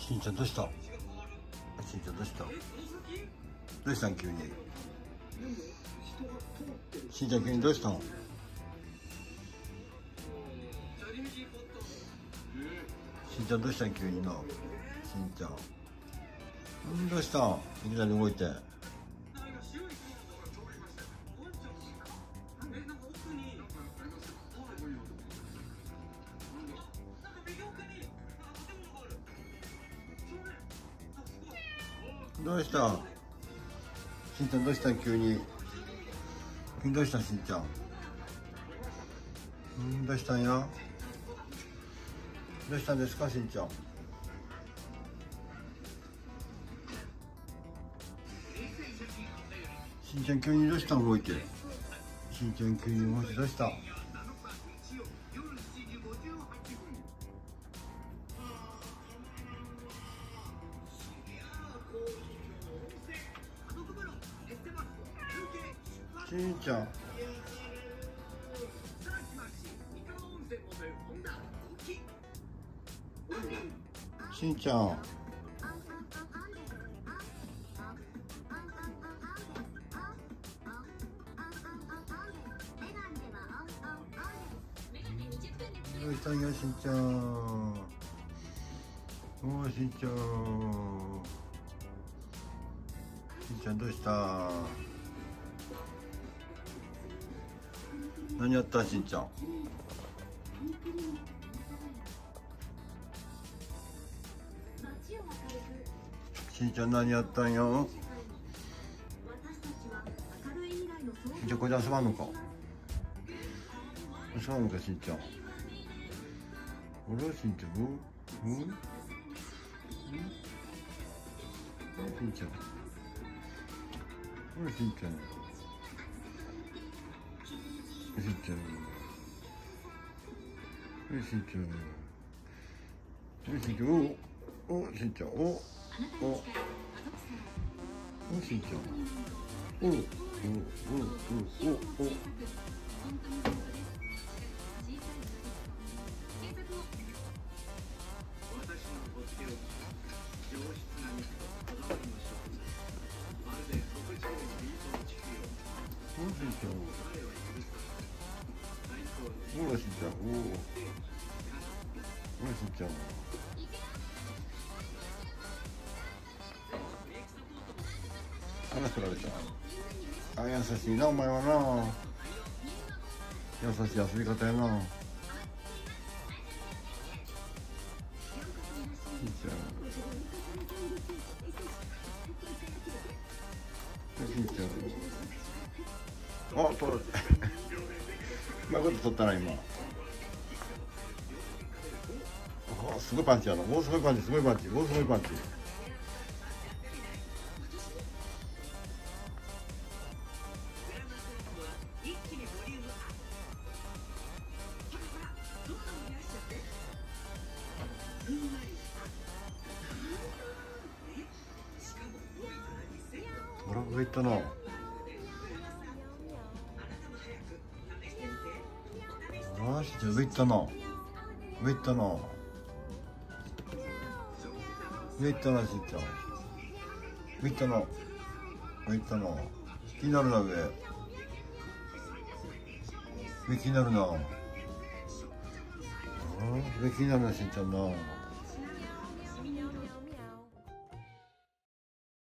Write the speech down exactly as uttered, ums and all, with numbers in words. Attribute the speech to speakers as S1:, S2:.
S1: しんちゃんどうした？しんちゃんどうした？どうしたん急に？しんちゃん急にどうしたん？しんちゃんどうしたん急にの？しんちゃん。んどうしたん？いきなり動いて。どうしたしんちゃんどうしたん急に。急にどうしたんしんちゃん。んどうしたんや。どうしたんですかしんちゃん。しんちゃん急にどうしたん動いて。しんちゃん急に動いてどうした。しんちゃん。しんちゃん。どうしたんやしんちゃん。おーしんちゃん。しんちゃんどうした。何やったんしんちゃん。しんちゃん何やったんよ。しんちゃんこれで遊ばんのか。遊ばんのかしんちゃん。あらしんちゃん。うん？うん？しんちゃん。あらしんちゃん。しんちゃん。しんちゃん。しんちゃん。お、お、しんちゃん。お、お、お、しんちゃん。お、お、お、お、お、お。おしんちゃん。おらしんちゃん。おおらしんちゃん。話取られた。あ、優しいなお前はな。優しい遊び方やな。しんちゃん。しんちゃん。あ、取る。うまいこと取ったな今。あ、すごいパンチやな。もうすごいパンチ、すごいパンチ、もうすごいパンチ。ほら上行ったな。ああしんちゃん上行ったな。上行ったな。上行ったなしんちゃん。上行ったな。上行ったな。気になるな上。上気になるな。ああ上気になるなしんちゃんな。